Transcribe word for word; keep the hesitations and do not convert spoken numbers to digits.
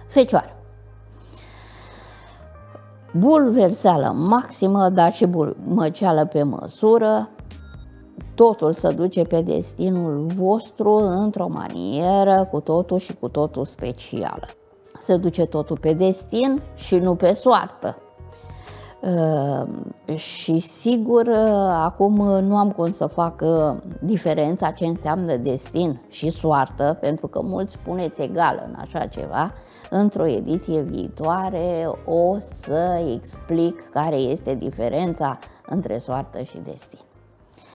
Fecioară. Bulverseală maximă, dar și măceală pe măsură. Totul se duce pe destinul vostru într-o manieră cu totul și cu totul specială. Se duce totul pe destin și nu pe soartă. Uh, și sigur, uh, acum nu am cum să fac uh, diferența ce înseamnă destin și soartă, pentru că mulți spuneți egal în așa ceva. Într-o ediție viitoare o să explic care este diferența între soartă și destin.